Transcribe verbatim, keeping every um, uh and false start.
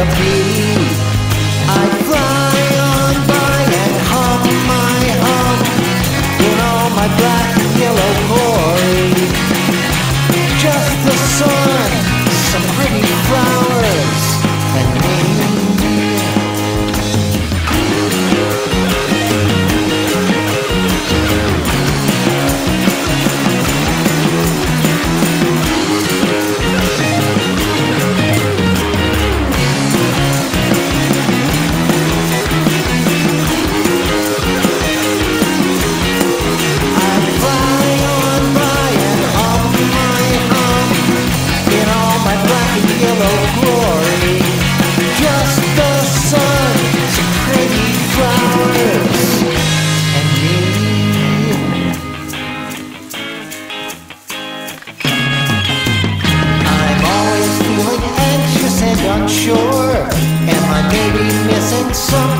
to be. I fly on by and hum my hum in all my black and yellow glory. Just the sun, some pretty flowers, and me. Unsure, am I maybe missing some